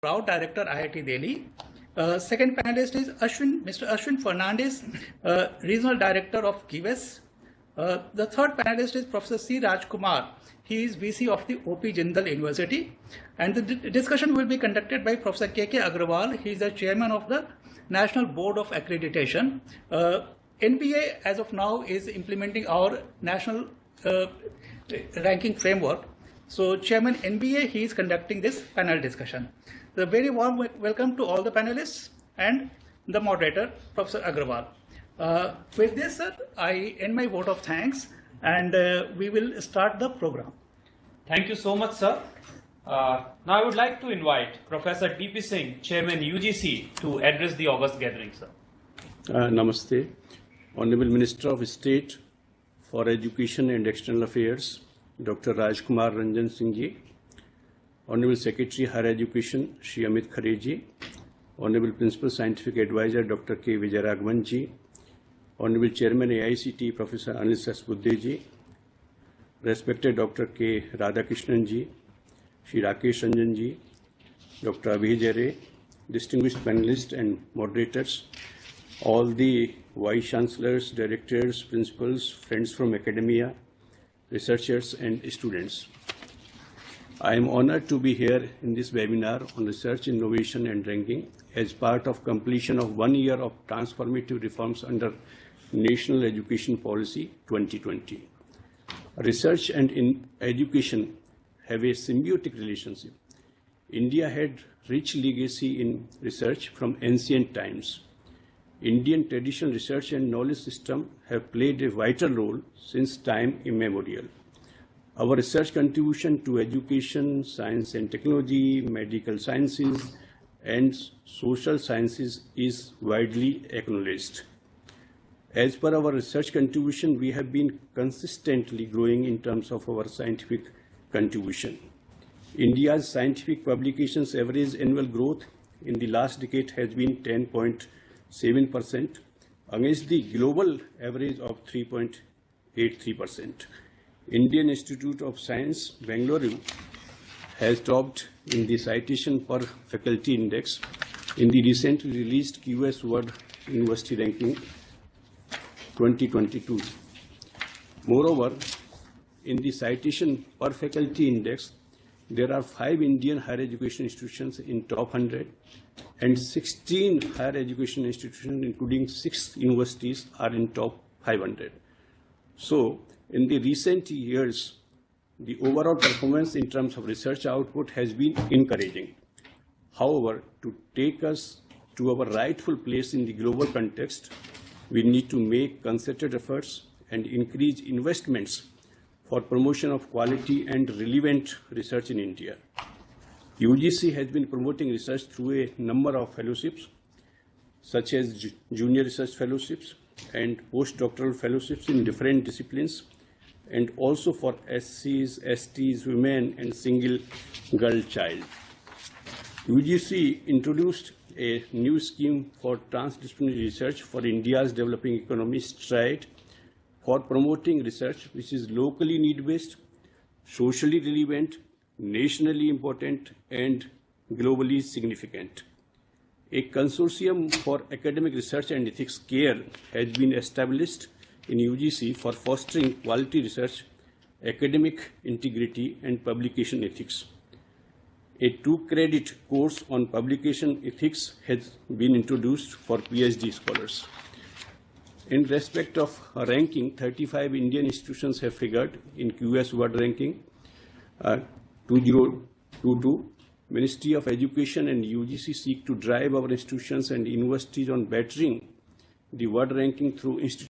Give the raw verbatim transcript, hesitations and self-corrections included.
Rao, Director, I I T Delhi. Uh, second panelist is Ashwin, Mister Ashwin Fernandez, uh, Regional Director of Kives. Uh, the third panelist is Professor C. Rajkumar. He is V C of the O P Jindal University. And the discussion will be conducted by Professor K K Agrawal. He is the Chairman of the National Board of Accreditation. Uh, N B A, as of now, is implementing our national uh, ranking framework. So, Chairman N B A, he is conducting this panel discussion. The very warm welcome to all the panelists and the moderator, Professor Agrawal. Uh, with this, sir, I end my vote of thanks, and uh, we will start the program. Thank you so much, sir. Uh, now I would like to invite Professor D P Singh, Chairman U G C, to address the August gathering, sir. Uh, namaste. Honorable Minister of State for Education and External Affairs, Doctor Rajkumar Ranjan Singh ji, Honorable Secretary Higher Education, Shri Amit Khare ji, Honorable Principal Scientific Advisor, Doctor K. Vijayaraghavan ji, Honorable Chairman A I C T, Professor Anil Sachbudhe ji, respected Doctor K. Radhakrishnan ji, Shri Rakesh Ranjan ji, Doctor Abhi Jare, distinguished panelists and moderators, all the Vice Chancellors, Directors, Principals, friends from academia, researchers and students. I am honored to be here in this webinar on research, innovation and ranking as part of completion of one year of transformative reforms under National Education Policy twenty twenty. Research and in education have a symbiotic relationship. India had rich legacy in research from ancient times. Indian traditional research and knowledge system have played a vital role since time immemorial. Our research contribution to education, science and technology, medical sciences, and social sciences is widely acknowledged. As per our research contribution, we have been consistently growing in terms of our scientific contribution. India's scientific publications average annual growth in the last decade has been ten point seven percent against the global average of three point eight three percent. Indian Institute of Science, Bangalore, has topped in the citation per faculty index in the recently released Q S World University Ranking twenty twenty-two. Moreover, in the citation per faculty index, there are five Indian higher education institutions in top one hundred and sixteen higher education institutions, including six universities, are in top five hundred. So, in the recent years, the overall performance in terms of research output has been encouraging. However, to take us to our rightful place in the global context, we need to make concerted efforts and increase investments for promotion of quality and relevant research in India. U G C has been promoting research through a number of fellowships, such as junior research fellowships and postdoctoral fellowships in different disciplines, and also for S Cs, S Ts, women, and single girl child. U G C introduced a new scheme for transdisciplinary research for India's developing economy, STRIDE, for promoting research which is locally need-based, socially relevant, nationally important, and globally significant. A consortium for academic research and ethics care has been established in U G C for fostering quality research, academic integrity, and publication ethics. A two-credit course on publication ethics has been introduced for PhD scholars. In respect of ranking, thirty-five Indian institutions have figured in Q S World Ranking uh, two thousand twenty-two. Ministry of Education and U G C seek to drive our institutions and universities on bettering the world ranking through institutions